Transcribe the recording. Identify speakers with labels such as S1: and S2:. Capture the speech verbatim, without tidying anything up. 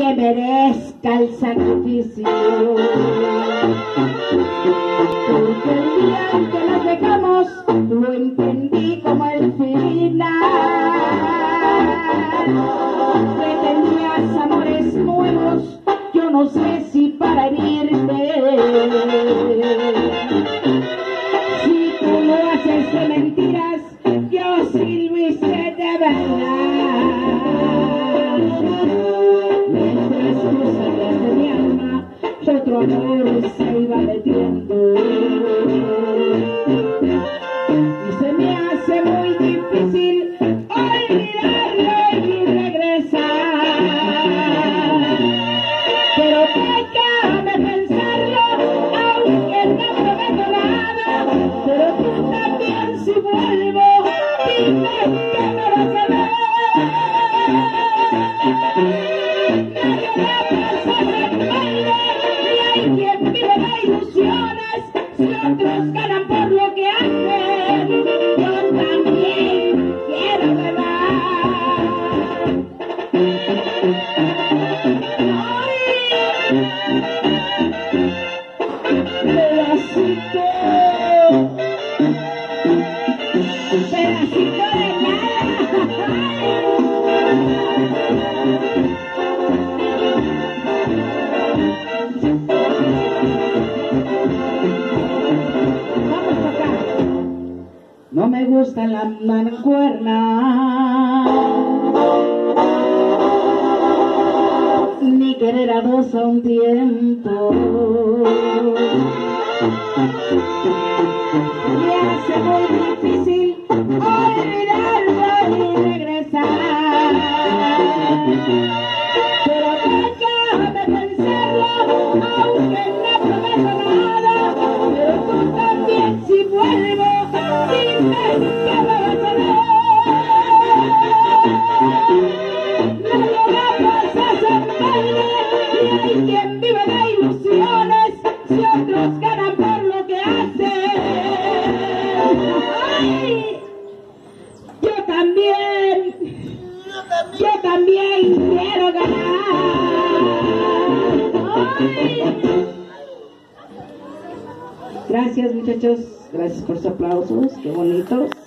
S1: que merezca el sacrificio. Porque el día en que nos dejamos lo entendí como el final. Pretendías amores nuevos, yo no sé si para herirte. Si tú lo haces de mentiras, yo sí lo hice de verdad. Mientras tú salías de mi alma, otro amor se iba metiendo. Y se me hace muy difícil olvidarlo y regresar. Pero déjame pensarlo, aunque no prometo nada. Pero tú también, si vuelvo, dime que me vas a ver. Nadie me pasa de baile, ni hay quien vive de ilusiones. Si otros ganan por lo que hacen, yo también quiero ganar. Pedacito, pedacito de nada. Vamos a acá. No me gusta la mancuerna, ni querer a dos a un tiempo. Me hace muy difícil olvidarlo y regresar. Pero déjame pensarlo, aunque no prometo nada. Pero tú también, si vuelvo, dime que me vas a ver. Nadie me pasa en baile, ni hay quien vive de ilusiones. Si otros ganan por lo que hacen, ay, yo también, yo también quiero ganar. Ay. Gracias, muchachos, gracias por sus aplausos, qué bonitos.